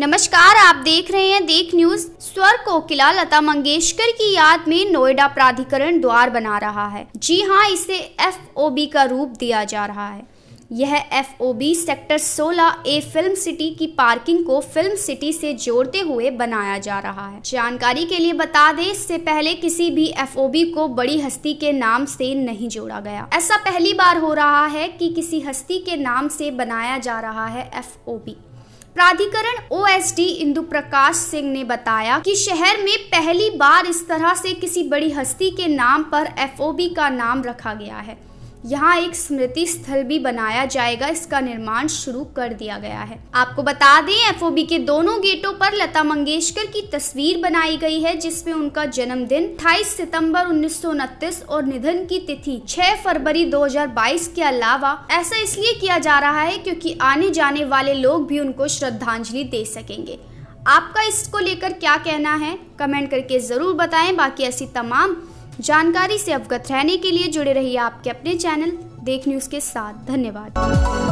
नमस्कार, आप देख रहे हैं देख न्यूज। स्वर कोकिला लता मंगेशकर की याद में नोएडा प्राधिकरण द्वार बना रहा है। जी हां, इसे FOB का रूप दिया जा रहा है। यह FOB sector 16A film city की पार्किंग को फिल्म सिटी से जोड़ते हुए बनाया जा रहा है। जानकारी के लिए बता दें, इससे पहले किसी भी FOB को बड़ी हस्ती के नाम से नहीं जोड़ा गया। ऐसा पहली बार हो रहा है कि किसी हस्ती के नाम से बनाया जा रहा है FOB। प्राधिकरण OSD इंदु प्रकाश सिंह ने बताया कि शहर में पहली बार इस तरह से किसी बड़ी हस्ती के नाम पर FOB का नाम रखा गया है। यहाँ एक स्मृति स्थल भी बनाया जाएगा, इसका निर्माण शुरू कर दिया गया है। आपको बता दें, FOB के दोनों गेटों पर लता मंगेशकर की तस्वीर बनाई गई है, जिसमें उनका जन्मदिन 28 सितंबर 1929 और निधन की तिथि 6 फरवरी 2022 के अलावा ऐसा इसलिए किया जा रहा है क्योंकि आने जाने वाले लोग भी उनको श्रद्धांजलि दे सकेंगे। आपका इसको लेकर क्या कहना है, कमेंट करके जरूर बताएं। बाकी ऐसी तमाम जानकारी से अवगत रहने के लिए जुड़े रहिए आपके अपने चैनल देख न्यूज के साथ। धन्यवाद।